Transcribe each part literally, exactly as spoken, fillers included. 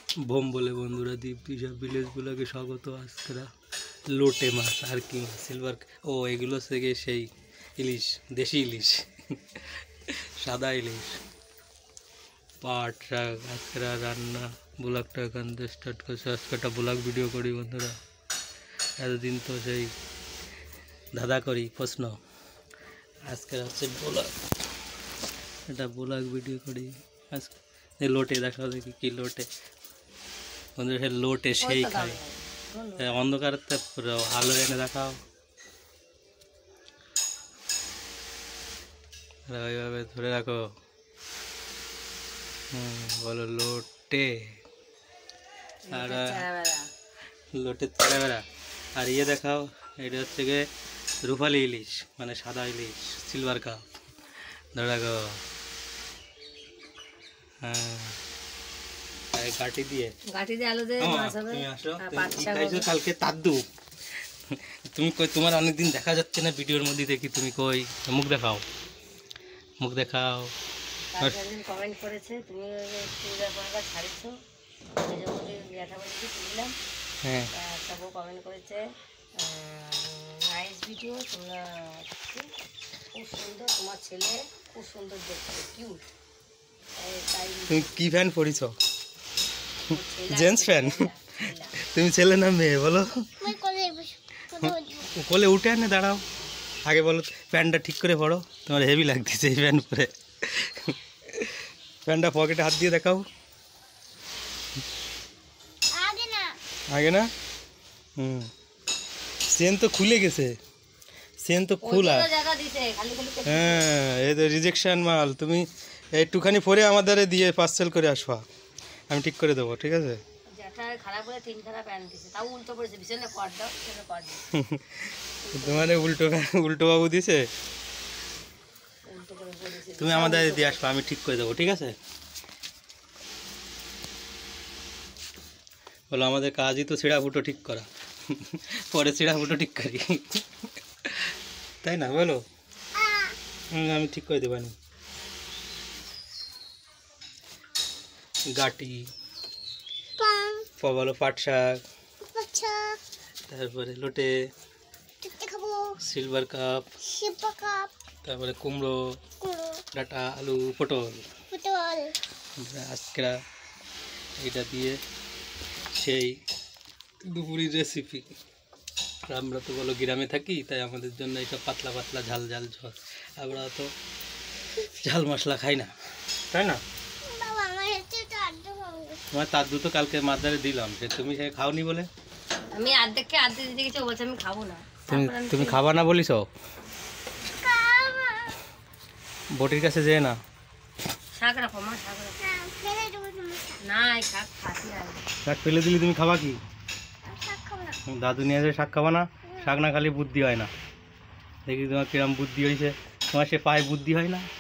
Bomb বলে বন্ধুরা, দ্বীপ দিশা ভিলেজ ব্লগে স্বাগত। আজকেরা লোটে মাছ আর কি মাছ, সিলভার, ও এগুলো থেকে সেই ইলিশ, দেশি ইলিশ, সাদা ইলিশ, পাট শাক। আজকেরা রান্না ব্লগটা এখান থেকে স্টার্ট করছে। আজকে একটা ব্লগ ভিডিও করি বন্ধুরা। এতদিন তো সেই দাদা করি প্রশ্ন, আজকে হচ্ছে ব্লগ, একটা ব্লগ ভিডিও করি আজকে। লোটে দেখাও দেখি কি লোটে বন্ধুরা, সে লোটে সেই খায়। অন্ধকার আলো এনে দেখাও, ওইভাবে ধরে রাখো। হুম, বলো লোটে। আর লোটে তেরাবেড়া। আর ইয়ে দেখাও, এটা হচ্ছে গিয়ে রূপালি ইলিশ, মানে সাদা ইলিশ, সিলভার কাপ। ধরে রাখো। হ্যাঁ, গাটি দিয়ে গাটি দিয়ে আলু দিয়ে মাছ হবে। তুমি আসো, তুমি খাইছো কালকে তাদ্দু। তুমি কই, তোমার অনেকদিন দেখা যাচ্ছে না ভিডিওর মধ্যে, দেখি তুমি কই, মুখ দেখাও, মুখ দেখাও। একদিন কমেন্ট করেছে তুমি চুড়িদার পরাটা ছাড়িছো, নিজের মধ্যে লেখা বলেছি তুললাম। হ্যাঁ, একটা বউ কমেন্ট করেছে নাইস ভিডিও, তোমরা খুব সুন্দর, তোমার ছেলে খুব সুন্দর দেখতে, কিউট। তুমি কি ফ্যান পড়িছ? Gents fan? তুমি ছেলে না মেয়ে বলো? কোলে উঠে আনে দাঁড়াও, আগে বলো প্যান্টটা ঠিক করে পড়ো, তোমার হেভি লাগতেছে এই প্যান্ট পরে। প্যান্টটা পকেটে হাত দিয়ে দেখাও। আগে না? হুম, চেন তো খুলে গেছে, চেন তো খোলা। হ্যাঁ, এই তো রিজেকশন মাল। তুমি একটুখানি পরে আমাদের দিয়ে পার্সেল করে আসবা, আমি ঠিক করে দেবো, ঠিক আছে? তোমার উল্টো উল্টো বাবু দিছে, তুমি আমাদের দিয়ে আসবা, আমি ঠিক করে দেবো, ঠিক আছে? বলো আমাদের কাজই তো ছিঁড়া ফুটো ঠিক করা, পরে ছিঁড়া ফুটো ঠিক করি, তাই না? বলো আমি ঠিক করে দেবানি। গাটি, বলো পাট শাক, তারপরে লোটে, সিলভার কাপ, তারপরে কুমড়ো, ডাটা, আলু, পটল। আজকেরা এটা দিয়ে সেই দুপুরের রেসিপি। আমরা তো বলো গ্রামে থাকি, তাই আমাদের জন্য এটা পাতলা পাতলা ঝাল ঝাল ঝোল। আমরা তো ঝাল মশলা খাই না, তাই না? তোমার তার দুটো কালকে মাদারে দিলাম, যে তুমি সে খাওনি বলে। আমি আর্ধেককে আর্ধেক দিতে গেছি, বলছে আমি খাবো না। তুমি তুমি খাবা না বলিস? বটির কাছে যেয়ে না, শাক রাখো মা, শাক রাখো না, শাক খাসি আর শাক ফেলে দিলি তুমি খাবা কি? দাদু নিয়ে আসে শাক খাবা না? শাক না খালি বুদ্ধি হয় না, দেখি তোমার কিরম বুদ্ধি হয়েছে, তোমার সে পায়ে বুদ্ধি হয় না।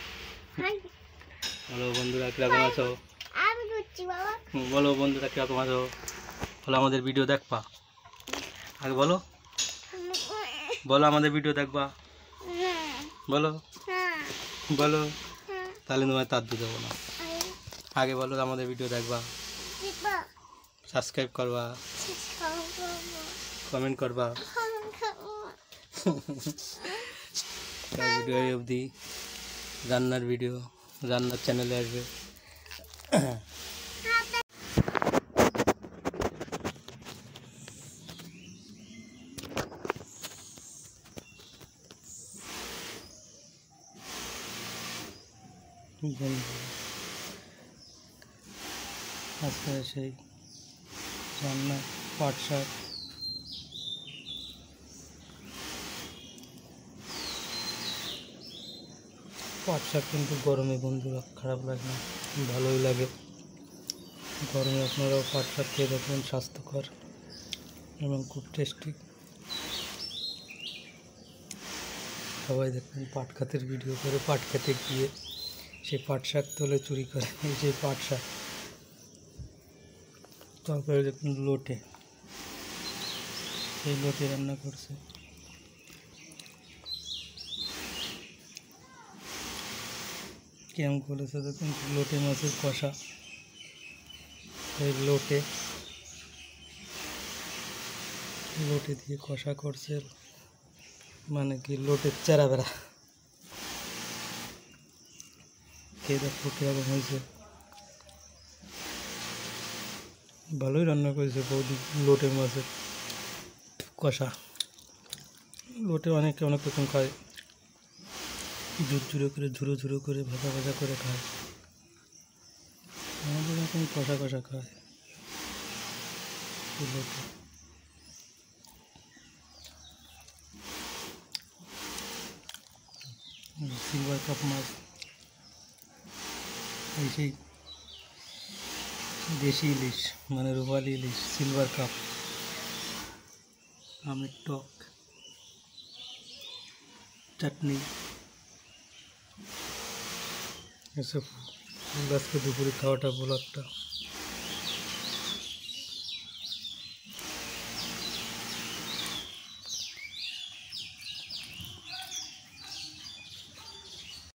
বলো বন্ধুরা কিরকম আছো? বলো বন্ধুরা কিরকম আছো? বলো আমাদের ভিডিও দেখবা, আগে বলো, বলো আমাদের ভিডিও দেখবা, বলো বলো, তাহলে তোমার তার দুধ দেবো না। আগে বলো আমাদের ভিডিও দেখবা, সাবস্ক্রাইব করবা, কমেন্ট করবা। ভিডিও অবধি রান্নার ভিডিও, রান্নার চ্যানেলে আসবে। আজকে সেই রান্না পাট শাক, পাট শাক কিন্তু গরমে বন্ধুরা খারাপ লাগে না, ভালোই লাগে। গরমে আপনারাও পাট শাক খেয়ে দেখবেন, স্বাস্থ্যকর এবং খুব টেস্টি। সবাই দেখবেন পাট খাতের ভিডিও করে, পাট খেতে গিয়ে সেই পাট শাক তোলে চুরি করে, এই যে পাট শাক। তারপরে দেখুন লোটে, সেই লোটে রান্না করছে। কেমন করেছে দেখুন, লোটে মাছের কষা। এই লোটে লোটে দিয়ে কষা করছে, মানে কি লোটের চেরা বেড়া খেয়ে দেখো কীরকম হয়েছে। ভালোই রান্না করেছে বৌদি লোটে মাছের কষা। লোটে অনেকে অনেক রকম খায়, ঝুরঝুরো করে ঝুরো ঝুরো করে ভাজা ভাজা করে খায়, আমাদের এখন কষা কষা খায় লোটে। সিলভার কাপ মাছ, এই সেই দেশি ইলিশ মানে রুপালি ইলিশ, সিলভার কাপ, আমের টক, চাটনি এসব আজকে দুপুরে খাওয়াটা ব্লগটা।